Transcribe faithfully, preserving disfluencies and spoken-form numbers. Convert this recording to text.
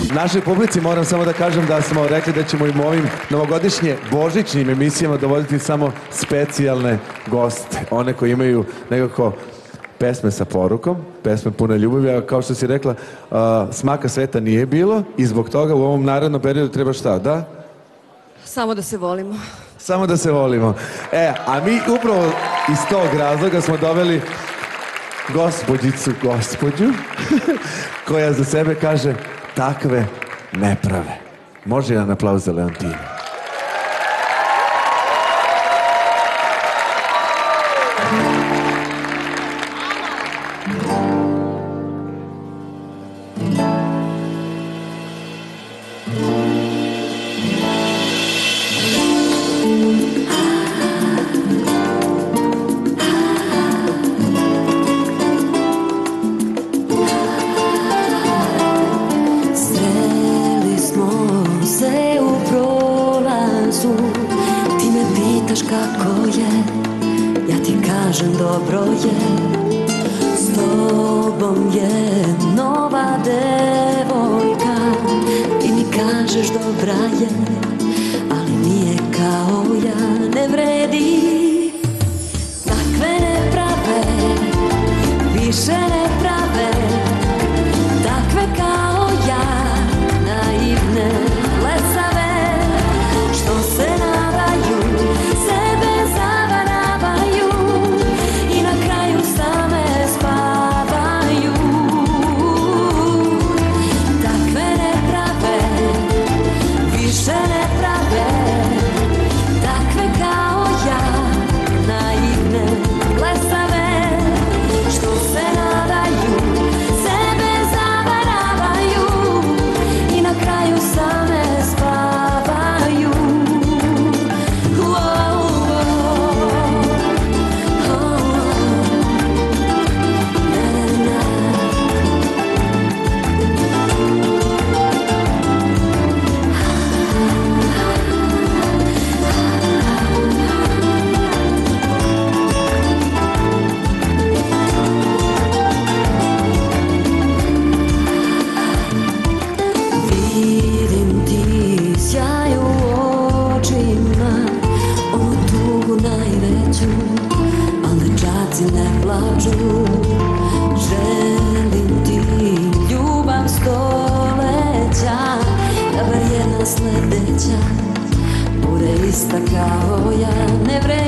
Našoj publici moram samo da kažem da smo rekli da ćemo im ovim novogodišnje božićnim emisijama dovoditi samo specijalne goste. One koji imaju nekako pesme sa porukom, pesme pune ljubavi, a kao što si rekla, smaka sveta nije bilo i zbog toga u ovom narednom periodu treba šta, da? Samo da se volimo. Samo da se volimo. E, a mi upravo iz tog razloga smo doveli gospođicu, gospođu, koja za sebe kaže takve neprave. Može jedan aplauz za Leontinu. Sledeća bude ista kao ja, ne vredi.